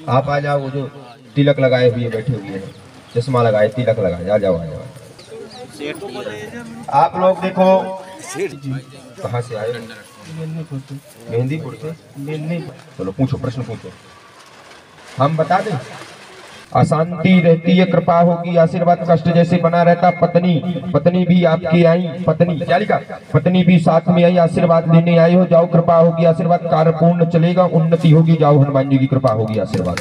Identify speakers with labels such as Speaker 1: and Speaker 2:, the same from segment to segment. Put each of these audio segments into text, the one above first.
Speaker 1: आप आ जाओ, वो जो तिलक लगाए हुए बैठे हुए हैं, चश्मा लगाए, तिलक लगाए, आ जाओ आ जाओ। आप लोग देखो, कहाँ से आए? मेहंदीपुर से। चलो पूछो, प्रश्न पूछो, हम बता दें। अशांति रहती है, कृपा होगी, आशीर्वाद कष्ट जैसे बना रहता। पत्नी पत्नी भी आपकी आई, पत्नी क्या लिखा, पत्नी भी साथ में आई, आशीर्वाद लेने आई हो, जाओ कृपा होगी, आशीर्वाद, कार्य पूर्ण चलेगा, उन्नति होगी, जाओ हनुमान जी की कृपा होगी, आशीर्वाद।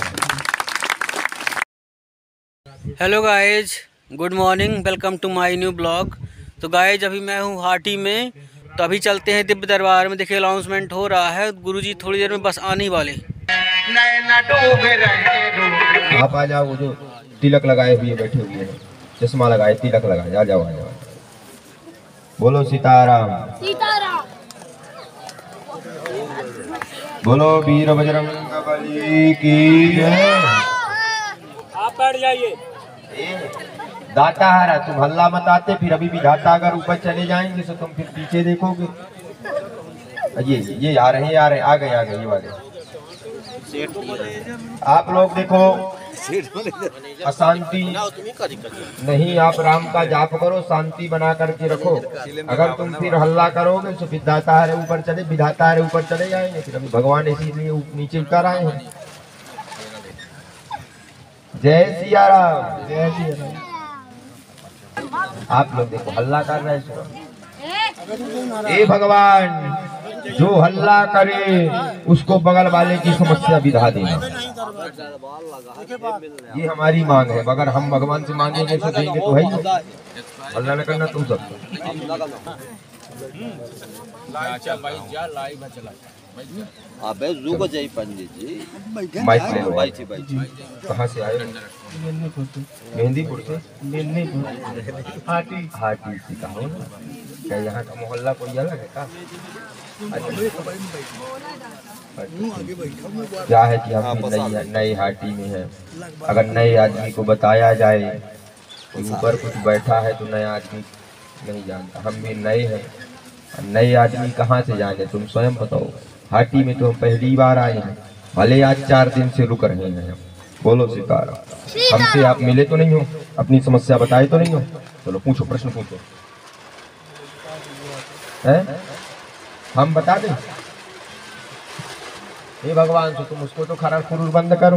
Speaker 2: Hello guys, good morning, welcome to my new blog. तो गाइज अभी मैं हूँ हाटी में, तो अभी चलते हैं दिव्य दरबार में। देखिए अनाउंसमेंट हो रहा है, गुरुजी थोड़ी देर में बस आने वाले।
Speaker 1: आप आ जाओ, वो जो तिलक लगाए हुए बैठे हुए हैं, चश्मा लगाए, तिलक लगाए, आ जाओ आ जाओ। बोलो सीताराम,
Speaker 3: सीताराम।
Speaker 1: बोलो वीर बजरंगबली की जय।
Speaker 2: आप बैठ जाइए।
Speaker 1: दाता हारा, तुम हल्ला मत आते, फिर अभी भी दाता अगर ऊपर चले जाएंगे तो तुम फिर पीछे देखोगे। ये आ रहे आ गए ये वाले। आप लोग देखो, अशांति नहीं, आप राम का जाप करो, शांति बना करके रखो। अगर तुम फिर हल्ला करोगे तो फिर दाता हारे ऊपर चले, विधाता हारे ऊपर चले जाएंगे, फिर अभी भगवान इसीलिए नीचे उतर आए हैं। जय सिया राम, जय सिया राम। आप लोग देखो, हल्ला कर रहे हैं। ए भगवान, जो हल्ला करे उसको बगल वाले की समस्या विधा देना, ये हमारी मांग है। अगर हम भगवान से मांगेंगे तो देंगे तो है ही। हल्ला न करना तुम सब।
Speaker 4: अबे जू को जाई पंडित जी,
Speaker 1: माइक ले लो। कहाँ से आए? मेहंदीपुर से। हाटी से कहा हो ना? क्या यहाँ का मोहल्ला कोई अलग है का? क्या है कि हम भी नई हाटी में है। अगर नए आदमी को बताया जाए कि ऊपर कुछ बैठा है तो नया आदमी नहीं जानता। हम भी नए हैं, नए आदमी कहाँ से जाने, तुम स्वयं बताओ। हाटी में तो हम पहली बार आए हैं, भले आज 4 दिन से रुक रहे हैं। बोलो सीताराम। हमसे आप मिले तो नहीं हो, अपनी समस्या बताए तो नहीं हो? चलो पूछो, प्रश्न पूछो, है हम बता दें। हे भगवान, तो तुम उसको तो खरा खुरूर बंद करो।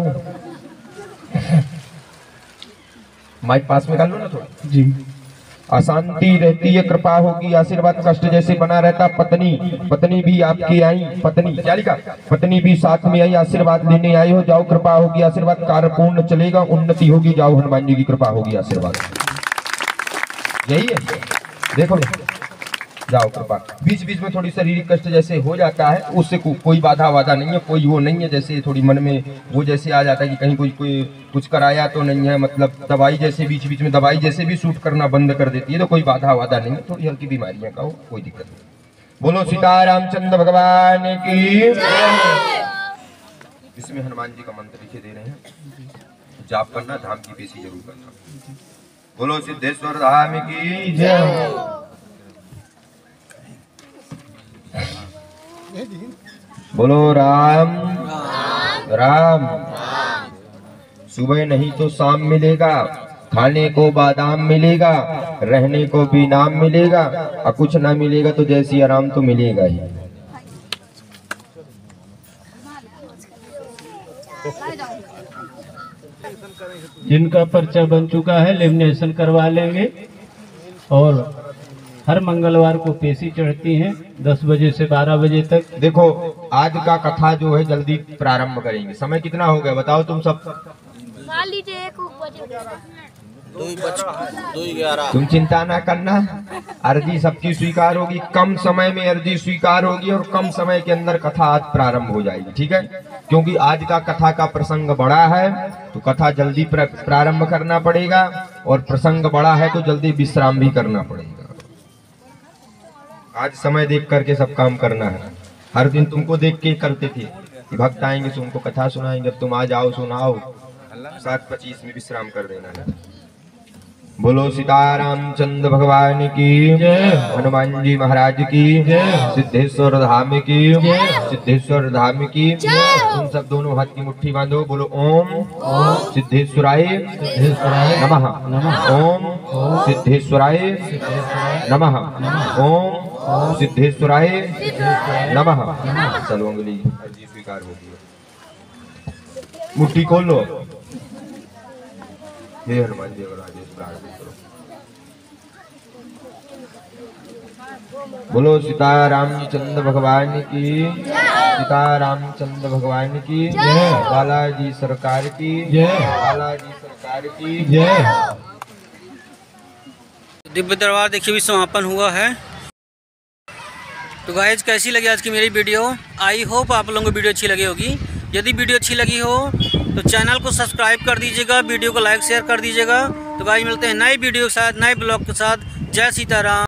Speaker 1: माइक पास में कर लो ना थोड़ा जी। अशांति रहती है, कृपा होगी, आशीर्वाद कष्ट जैसे बना रहता। पत्नी भी आपकी आई, पत्नी क्या लिखा, पत्नी भी साथ में आई, आशीर्वाद लेने आई हो, जाओ कृपा होगी, आशीर्वाद, कार्य पूर्ण चलेगा, उन्नति होगी, जाओ हनुमान जी की कृपा होगी, आशीर्वाद। यही है, देखो जाओ कृपा। बीच बीच में थोड़ी शारीरिक कष्ट जैसे हो जाता है, उससे कोई बाधा वाधा नहीं है, कोई वो नहीं है। जैसे थोड़ी मन में वो जैसे आ जाता है कि कहीं कोई कुछ कराया तो नहीं है, मतलब दवाई जैसे बीच बीच में दवाई जैसे भी सूट करना बंद कर देती है, तो कोई बाधा वाधा नहीं है। थोड़ी हल्की बीमारियां का हो, कोई दिक्कत नहीं। बोलो सीतारामचंद्र भगवान की। इसमें हनुमान जी का मंत्र लिखे दे रहे हैं, जाप करना, धाम की पेशी जरूर करना। बोलो सिद्धेश्वर धाम की जय। बोलो राम राम। सुबह नहीं तो शाम मिलेगा, खाने को बादाम मिलेगा, रहने को भी नाम मिलेगा, और कुछ ना मिलेगा तो जय सिया राम तो मिलेगा ही।
Speaker 5: जिनका पर्चा बन चुका है लेमिनेशन करवा लेंगे, और हर मंगलवार को पेशी चढ़ती हैं 10 बजे से 12 बजे तक।
Speaker 1: देखो आज का कथा जो है जल्दी प्रारंभ करेंगे। समय कितना हो गया बताओ तुम सब? तुम चिंता ना करना, अर्जी सबकी स्वीकार होगी। कम समय में अर्जी स्वीकार होगी और कम समय के अंदर कथा आज प्रारंभ हो जाएगी, ठीक है? क्योंकि आज का कथा का प्रसंग बड़ा है तो कथा जल्दी प्रारंभ करना पड़ेगा, और प्रसंग बड़ा है तो जल्दी विश्राम भी करना पड़ेगा। आज समय देख करके सब काम करना है। हर दिन तुमको देख के करते थे कि भक्त आएंगे तो उनको कथा सुनाएंगे, तुम आ जाओ सुनाओ, 7:25 में विश्राम कर देना है। बोलो सीतारामचंद्र भगवान की
Speaker 5: जय।
Speaker 1: हनुमान जी महाराज की सिद्धेश्वर धाम की सिद्धेश्वर धाम की। तुम सब दोनों हाथ की मुट्ठी बांधो, बोलो ओम सिद्धेश्वराय नमः, ओम सिद्धेश्वराय नमः, ओम सिद्धेश्वराय नमः। चलो अंगुली अर्जी स्वीकार होगी, मुट्ठी खोल लो। हे हनुमान जी राजेश प्रार्थना करो। बोलो सीतारामचंद्र भगवान की सीतारामचंद्र भगवान की बालाजी सरकार की बालाजी सरकार की
Speaker 5: जय।
Speaker 2: दिव्य दरबार देखिए भी समापन हुआ है। तो गाइज कैसी लगी आज की मेरी वीडियो? आई होप आप लोगों को वीडियो अच्छी लगी होगी। यदि वीडियो अच्छी लगी हो तो चैनल को सब्सक्राइब कर दीजिएगा, वीडियो को लाइक शेयर कर दीजिएगा। तो गाइज मिलते हैं नए वीडियो के साथ, नए ब्लॉग के साथ। जय सीताराम।